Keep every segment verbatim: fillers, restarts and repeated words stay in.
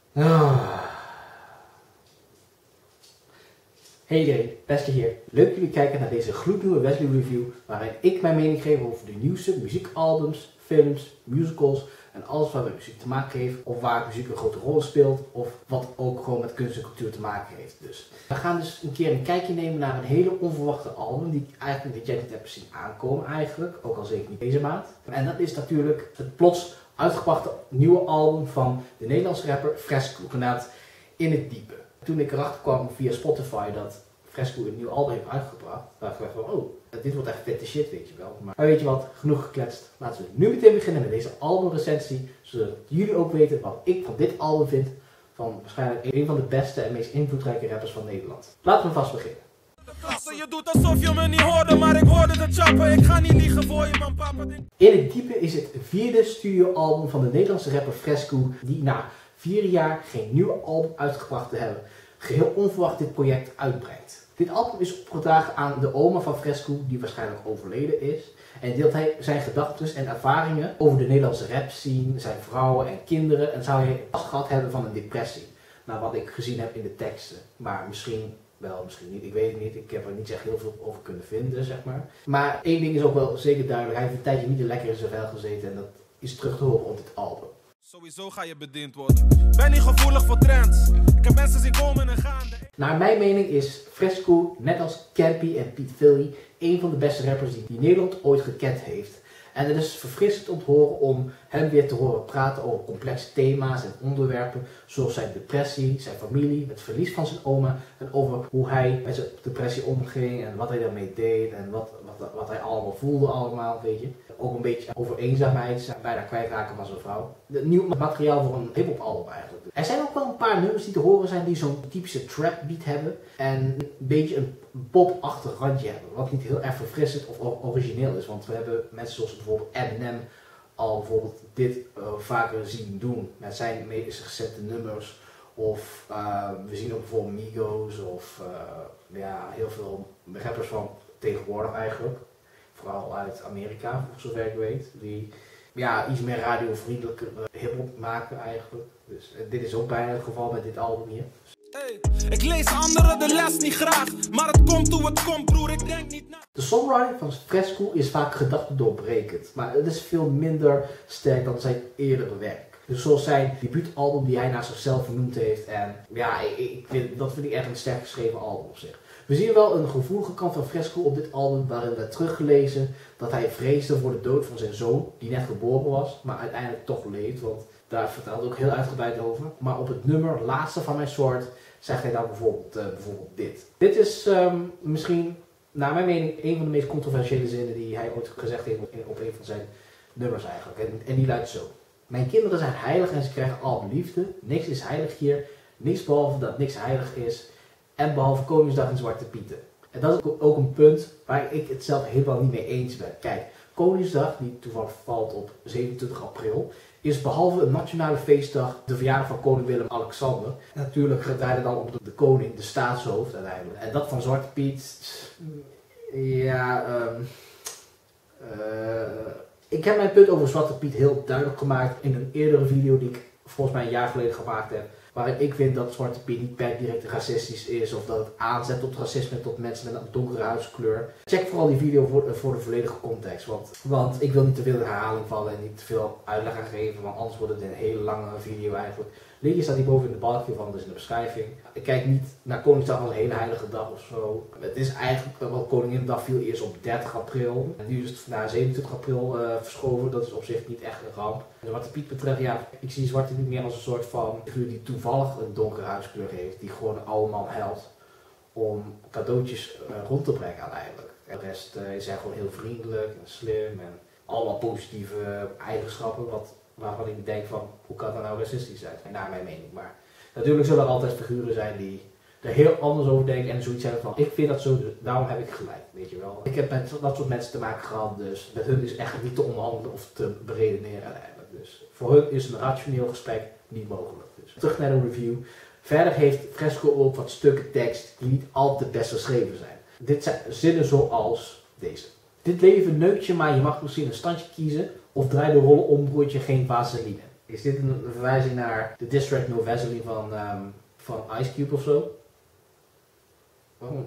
Ah. Hey iedereen, beste hier. Leuk dat jullie kijken naar deze gloednieuwe Wesley Review, waarin ik mijn mening geef over de nieuwste muziekalbums, films, musicals en alles wat met muziek te maken heeft, of waar muziek een grote rol speelt, of wat ook gewoon met kunst en cultuur te maken heeft. Dus we gaan dus een keer een kijkje nemen naar een hele onverwachte album, die ik eigenlijk dit jaar niet heb zien aankomen eigenlijk, ook al zeker niet deze maand. En dat is natuurlijk het plots uitgebrachte nieuwe album van de Nederlandse rapper Fresco, genaamd In het Diepe. Toen ik erachter kwam via Spotify dat Fresco een nieuw album heeft uitgebracht, dacht ik van, oh, dit wordt echt vette shit, weet je wel. Maar, maar weet je wat, genoeg gekletst. Laten we nu meteen beginnen met deze albumrecensie, zodat jullie ook weten wat ik van dit album vind, van waarschijnlijk een van de beste en meest invloedrijke rappers van Nederland. Laten we vast beginnen. Je doet alsof je me niet hoorde, maar ik hoorde de chappen. Ik ga niet liegen voor je, man, papa. In het Diepe is het vierde studioalbum van de Nederlandse rapper Fresco, die na vier jaar geen nieuw album uitgebracht te hebben, geheel onverwacht dit project uitbrengt. Dit album is opgedragen aan de oma van Fresco, die waarschijnlijk overleden is. En deelt hij zijn gedachten en ervaringen over de Nederlandse rap scene, zijn vrouwen en kinderen. En zou hij last gehad hebben van een depressie. Naar wat ik gezien heb in de teksten. Maar misschien wel, misschien niet. Ik weet het niet. Ik heb er niet echt heel veel over kunnen vinden, zeg maar. Maar één ding is ook wel zeker duidelijk. Hij heeft een tijdje niet lekker in zijn vel gezeten. En dat is terug te horen op dit album. Sowieso ga je bediend worden. Ben niet gevoelig voor trends. Ik heb mensen zien komen en gaan. Naar mijn mening is Fresco, net als Campy en Piet Philly, een van de beste rappers die, die Nederland ooit gekend heeft. En het is verfrissend om te horen om hem weer te horen praten over complexe thema's en onderwerpen, zoals zijn depressie, zijn familie, het verlies van zijn oma en over hoe hij met zijn depressie omging en wat hij daarmee deed en wat, wat, wat hij allemaal voelde allemaal, weet je. Ook een beetje over eenzaamheid, zijn bijna kwijtraken van zijn vrouw. Nieuw materiaal voor een hip-hop album eigenlijk. Er zijn ook wel een paar nummers die te horen zijn die zo'n typische trap beat hebben en een beetje een pop-achtig randje hebben, wat niet heel erg verfrissend of origineel is, want we hebben mensen zoals bijvoorbeeld Eminem al bijvoorbeeld dit uh, vaker zien doen met zijn meest gezette nummers, of uh, we zien ook bijvoorbeeld Migos of uh, ja, heel veel rappers van tegenwoordig eigenlijk, vooral uit Amerika voor zover ik weet, die ja, iets meer radiovriendelijke uh, hip-hop maken eigenlijk. Dus uh, dit is ook bijna het geval met dit album hier. Hey, ik lees anderen de les niet graag, maar het komt hoe het komt, broer, ik denk niet na. De songwriting van Fresco is vaak gedachtendoorbrekend, maar het is veel minder sterk dan zijn eerdere werk. Dus zoals zijn debuutalbum die hij naar zichzelf vernoemd heeft, en ja, ik, ik vind, dat vind ik echt een sterk geschreven album op zich. We zien wel een gevoelige kant van Fresco op dit album, waarin we teruggelezen dat hij vreesde voor de dood van zijn zoon, die net geboren was, maar uiteindelijk toch leeft, want daar vertelde ik ook heel uitgebreid over. Maar op het nummer Laatste van mijn soort zegt hij dan bijvoorbeeld, uh, bijvoorbeeld dit. Dit is um, misschien, naar mijn mening, een van de meest controversiële zinnen die hij ooit gezegd heeft op een van zijn nummers eigenlijk. En, en die luidt zo. Mijn kinderen zijn heilig en ze krijgen al liefde. Niks is heilig hier. Niks behalve dat niks heilig is. En behalve Koningsdag en Zwarte Pieten. En dat is ook een punt waar ik het zelf helemaal niet mee eens ben. Kijk, Koningsdag, die toevallig valt op zevenentwintig april, is behalve een nationale feestdag de verjaardag van koning Willem-Alexander. Natuurlijk draaide dan op de koning, de staatshoofd uiteindelijk. En dat van Zwarte Piet, ja, um, uh, ik heb mijn punt over Zwarte Piet heel duidelijk gemaakt in een eerdere video die ik volgens mij een jaar geleden gemaakt heb. Waarin ik vind dat Zwarte Piet niet per direct racistisch is of dat het aanzet tot racisme tot mensen met een donkere huidskleur. Check vooral die video voor, voor de volledige context, want, want ik wil niet te veel in herhaling vallen en niet te veel uitleg gaan geven, want anders wordt het een hele lange video eigenlijk. Linkje staat hierboven in de balkje van, dus in de beschrijving. Ik kijk niet naar Koningsdag als een hele heilige dag of zo. Het is eigenlijk, wel Koninginnedag viel eerst op dertig april. En nu is het naar zevenentwintig april uh, verschoven. Dat is op zich niet echt een ramp. En wat de Piet betreft, ja, ik zie Zwarte Piet meer als een soort van figuur die toevallig een donkere huidskleur heeft. Die gewoon een oude man helpt om cadeautjes uh, rond te brengen uiteindelijk. En de rest uh, is hij gewoon heel vriendelijk en slim en allemaal positieve eigenschappen. Wat waarvan ik denk van, hoe kan dat nou racistisch zijn? Naar mijn mening. Maar natuurlijk zullen er altijd figuren zijn die er heel anders over denken en zoiets hebben van, ik vind dat zo, dus daarom heb ik gelijk, weet je wel. Ik heb met dat soort mensen te maken gehad, dus met hun is echt niet te onderhandelen of te beredeneren eigenlijk. Dus voor hun is een rationeel gesprek niet mogelijk. Dus terug naar de review. Verder heeft Fresco ook wat stukken tekst die niet altijd best geschreven zijn. Dit zijn zinnen zoals deze. Dit leven neukt je, maar je mag misschien een standje kiezen. Of draai de rollen om, broertje, geen vaseline. Is dit een verwijzing naar de diss track No Vaseline van, um, van Ice Cube of zo? Waarom?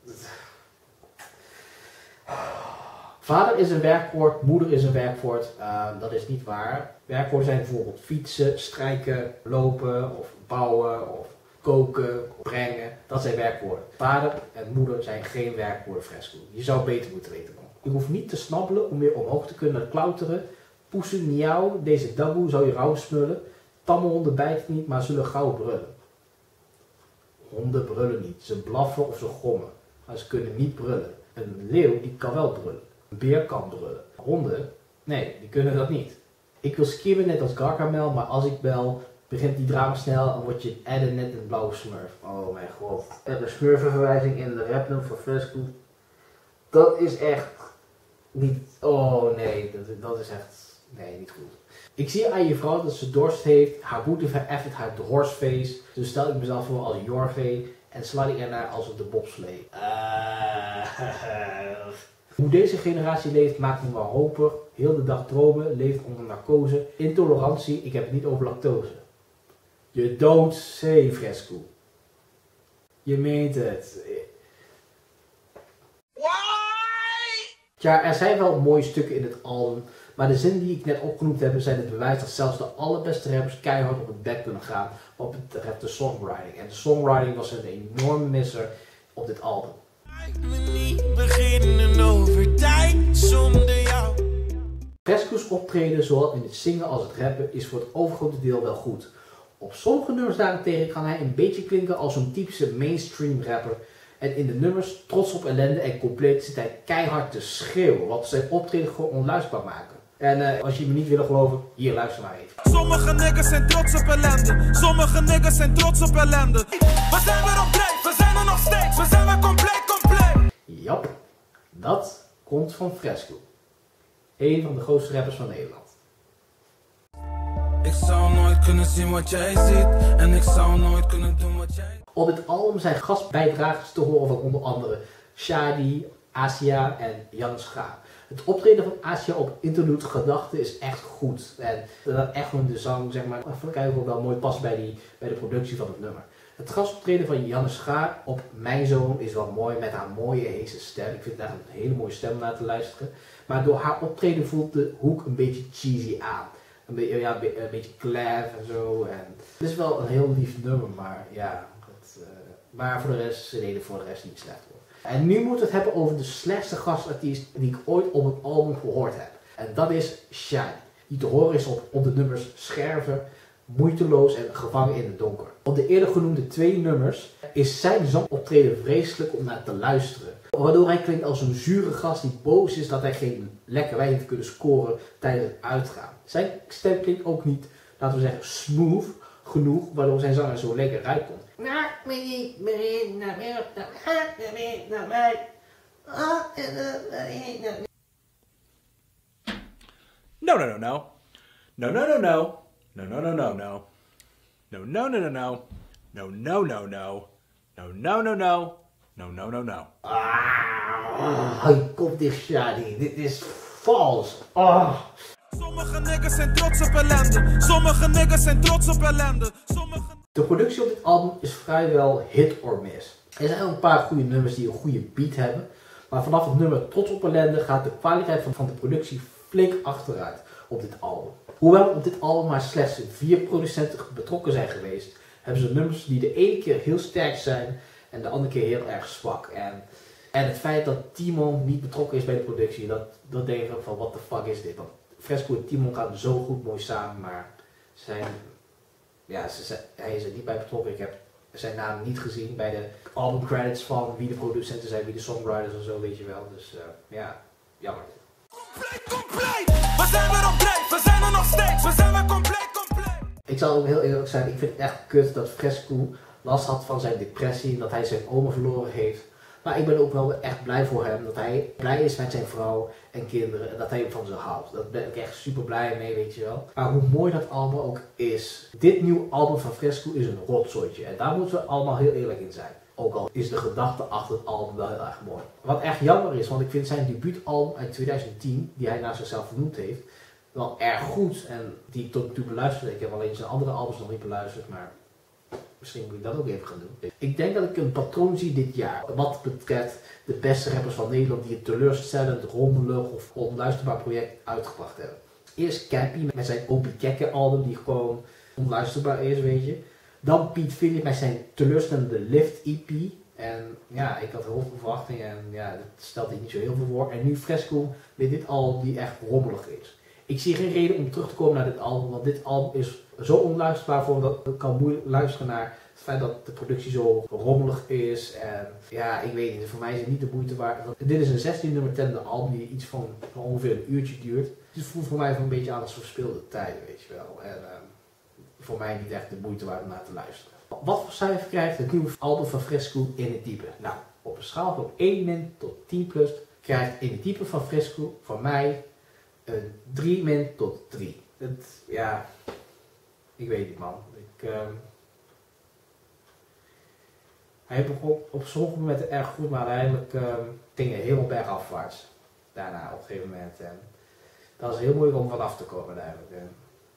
Vader is een werkwoord, moeder is een werkwoord. Uh, dat is niet waar. Werkwoorden zijn bijvoorbeeld fietsen, strijken, lopen of bouwen of koken, brengen. Dat zijn werkwoorden. Vader en moeder zijn geen werkwoorden, Fresco. Je zou beter moeten weten, man. Je hoeft niet te snabbelen om weer omhoog te kunnen klauteren. Poesen, miauw, deze daboe zou je rauw smullen. Tamme honden bijten niet, maar zullen gauw brullen. Honden brullen niet. Ze blaffen of ze gommen. Maar ze kunnen niet brullen. Een leeuw die kan wel brullen. Een beer kan brullen. Honden, nee, die kunnen dat niet. Ik wil skimmen net als Gargamel, maar als ik bel, begint die drama snel en word je adden net een blauwe smurf. Oh mijn god. En een smurfenverwijzing in de rapnum van Fresco. Dat is echt niet, oh nee, dat, dat is echt, nee, niet goed. Ik zie aan je vrouw dat ze dorst heeft, haar boete vereffend haar horseface. Dus stel ik mezelf voor als Jorge en sla ik ernaar als op de bobslee. Uh, Hoe deze generatie leeft maakt me wel hoper. Heel de dag dromen, leeft onder narcose. Intolerantie, ik heb het niet over lactose. Je don't say, Fresco. Je meent het. Ja, er zijn wel mooie stukken in het album, maar de zinnen die ik net opgenoemd heb zijn het bewijs dat zelfs de allerbeste rappers keihard op het bek kunnen gaan wat betreft de songwriting. En de songwriting was een enorme misser op dit album. Fresco's optreden, zowel in het zingen als het rappen, is voor het overgrote deel wel goed. Op sommige nummers daarentegen kan hij een beetje klinken als een typische mainstream rapper. En in de nummers Trots op ellende en Compleet zit hij keihard te schreeuwen, wat zijn optreden gewoon onluisterbaar maken. En uh, als je me niet wil geloven, hier luister maar even. Sommige niggas zijn trots op ellende, sommige niggas zijn trots op ellende. We zijn weer op dreef, we zijn er nog steeds, we zijn weer compleet, compleet. Jap, dat komt van Fresco. Een van de grootste rappers van Nederland. Ik zou nooit kunnen zien wat jij ziet en ik zou nooit kunnen doen wat jij... Op dit album zijn gastbijdragers te horen van onder andere Shadi, Asia en Jan Schaar. Het optreden van Asia op Interlude Gedachten is echt goed. En dat echt gewoon de zang, zeg maar, even kijken of wel mooi past bij, die, bij de productie van het nummer. Het gastoptreden van Janne Schaar op Mijn Zoon is wel mooi met haar mooie heese stem. Ik vind het echt een hele mooie stem om naar te luisteren. Maar door haar optreden voelt de hoek een beetje cheesy aan. Een, be ja, een beetje clav en zo. En het is wel een heel lief nummer, maar ja. Het, uh, maar voor de rest, ze deden voor de rest niet slecht hoor. En nu moeten we het hebben over de slechtste gastartiest die ik ooit op een album gehoord heb. En dat is Shadi. Die te horen is op, op de nummers Scherven, Moeiteloos en Gevangen in het Donker. Op de eerder genoemde twee nummers is zijn zangoptreden vreselijk om naar te luisteren. Waardoor hij klinkt als een zure gast die boos is dat hij geen lekker wijn heeft kunnen scoren tijdens het uitgaan. Zijn stem klinkt ook niet, laten we zeggen, smooth genoeg, waardoor zijn zang er zo lekker uitkomt. No, no, no, no. No, no, no, no. No, no, no, no, no. No, no, no, no, no. No, no, no, no. No, no, no, no. No, no, no, no. Ah, hij komt dicht, Shadi. Dit is vals. Ah. Sommige niggas zijn trots op ellende. Sommige niggas zijn trots op ellende. Sommige... De productie op dit album is vrijwel hit or miss. Er zijn een paar goede nummers die een goede beat hebben. Maar vanaf het nummer Trots op ellende gaat de kwaliteit van, van de productie flink achteruit op dit album. Hoewel op dit album maar slechts vier producenten betrokken zijn geweest, hebben ze nummers die de ene keer heel sterk zijn en de andere keer heel erg zwak. En, en het feit dat Timon niet betrokken is bij de productie, dat, dat denk ik ook van what the fuck is dit. Want Fresco en Timon gaan zo goed mooi samen, maar zijn, ja, ze, ze, hij is er niet bij betrokken. Ik heb zijn naam niet gezien bij de album credits van wie de producenten zijn, wie de songwriters en zo, weet je wel. Dus uh, ja, jammer. Compleet, compleet! We zijn weer op dreef, we zijn er nog steeds, we zijn weer compleet, compleet! Ik zal ook heel eerlijk zijn, ik vind het echt kut dat Fresco last had van zijn depressie en dat hij zijn oma verloren heeft. Maar ik ben ook wel echt blij voor hem, dat hij blij is met zijn vrouw en kinderen en dat hij van ze houdt. Daar ben ik echt super blij mee, weet je wel. Maar hoe mooi dat album ook is, dit nieuwe album van Fresco is een rotzooitje en daar moeten we allemaal heel eerlijk in zijn. Ook al is de gedachte achter het album wel heel erg mooi. Wat echt jammer is, want ik vind zijn debuutalbum uit tweeduizend tien, die hij naar zichzelf vernoemd heeft, wel erg goed en die ik tot nu toe beluisterde. Ik heb alleen zijn andere albums nog niet beluisterd, maar misschien moet ik dat ook even gaan doen. Ik denk dat ik een patroon zie dit jaar. Wat betreft de beste rappers van Nederland die een teleurstellend, rommelig of onluisterbaar project uitgebracht hebben. Eerst Cappy met zijn Opie Kekke album die gewoon onluisterbaar is, weet je. Dan Piet Philip met zijn teleurstellende Lift E P. En ja, ik had heel veel verwachtingen en ja, dat stelt ik niet zo heel veel voor. En nu Fresco met dit album die echt rommelig is. Ik zie geen reden om terug te komen naar dit album, want dit album is zo onluisterbaar voor me dat ik kan moeilijk luisteren naar het feit dat de productie zo rommelig is. En ja, ik weet niet, voor mij is het niet de moeite waard. Dit is een zestien nummer tellende album die iets van, van ongeveer een uurtje duurt. Dus het voelt voor mij van een beetje aan als verspilde tijden, weet je wel. En uh, voor mij niet echt de moeite waard om naar te luisteren. Wat voor cijfer krijgt het nieuwe album van Fresco In Het Diepe? Nou, op een schaal van één min tot tien plus krijgt In Het Diepe van Fresco van mij een drie min tot drie. Het, ja, ik weet niet man. Ik, uh, hij begon op sommige momenten erg goed, maar uiteindelijk uh, ging hij helemaal bergafwaarts. Daarna op een gegeven moment. En dat is heel moeilijk om vanaf te komen uiteindelijk. Uh.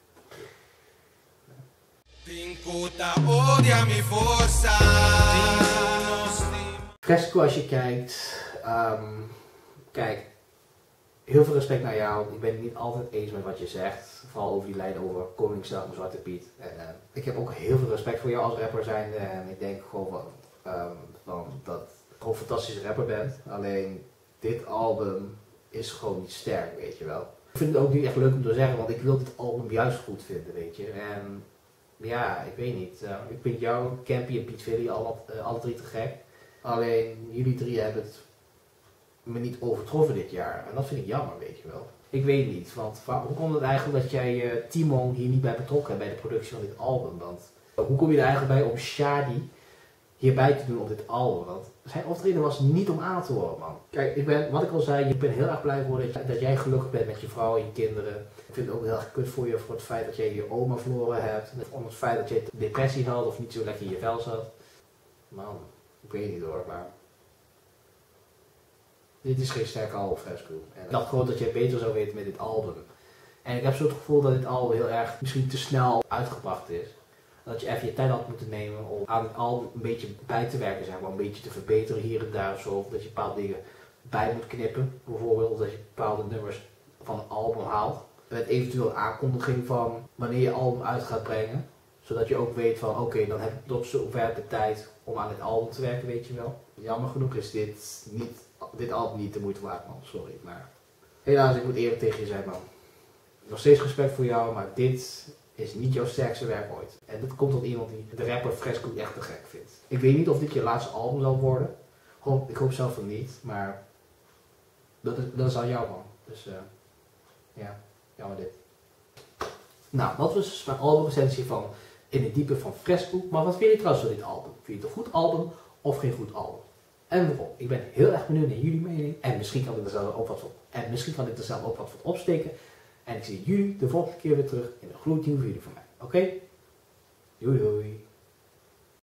Fresco, als je kijkt, um, kijk, heel veel respect naar jou. Ik ben het niet altijd eens met wat je zegt, vooral over die lijn over Koningsdag en Zwarte Piet. En, uh, ik heb ook heel veel respect voor jou als rapper zijnde en ik denk gewoon van, um, van dat je gewoon een fantastische rapper bent. Alleen dit album is gewoon niet sterk, weet je wel. Ik vind het ook niet echt leuk om te zeggen, want ik wil dit album juist goed vinden, weet je. En ja, ik weet niet. Uh, ik vind jou, Campy en Piet Philly alle, uh, alle drie te gek. Alleen jullie drie hebben het me niet overtroffen dit jaar. En dat vind ik jammer, weet je wel. Ik weet niet, want hoe komt het eigenlijk dat jij uh, Timon hier niet bij betrokken hebt bij de productie van dit album? Want uh, hoe kom je er eigenlijk bij om Shadi hierbij te doen op dit album? Want zijn optreden was niet om aan te horen, man. Kijk, ik ben, wat ik al zei, ik ben heel erg blij voor dat, dat jij gelukkig bent met je vrouw en je kinderen. Ik vind het ook heel erg kut voor je voor het feit dat jij je oma verloren hebt. Om het feit dat je depressie had of niet zo lekker in je vel zat. Man, ik weet niet hoor, maar dit is geen sterke album, Fresco. En ik dacht gewoon dat jij beter zou weten met dit album. En ik heb zo het gevoel dat dit album heel erg misschien te snel uitgebracht is. Dat je even je tijd had moeten nemen om aan het album een beetje bij te werken, zeg maar. Een beetje te verbeteren hier en daar of zo. Of dat je bepaalde dingen bij moet knippen. Bijvoorbeeld dat je bepaalde nummers van het album haalt. Met eventueel aankondiging van wanneer je album uit gaat brengen. Zodat je ook weet van oké, okay, dan heb ik tot zover de tijd om aan het album te werken, weet je wel. Jammer genoeg is dit, niet, dit album niet de moeite waard, man. Sorry, maar helaas, ik moet eerlijk tegen je zijn, man. Nog steeds respect voor jou, maar dit is niet jouw sterkste werk ooit. En dat komt tot iemand die de rapper Fresco echt te gek vindt. Ik weet niet of dit je laatste album zal worden. Hoop, ik hoop zelf van niet, maar dat is, dat is aan jou, man. Dus uh, ja, jammer dit. Nou, dat was dus mijn albumrecensie van In Het Diepe van Fresco. Maar wat vind je trouwens van dit album? Vind je het een goed album of geen goed album? En waarom? Ik ben heel erg benieuwd naar jullie mening. En misschien kan ik er zelf ook wat van, en misschien kan ik er zelf ook wat van opsteken. En ik zie jullie de volgende keer weer terug in een gloednieuwe video van mij. Oké? Okay? Doei doei.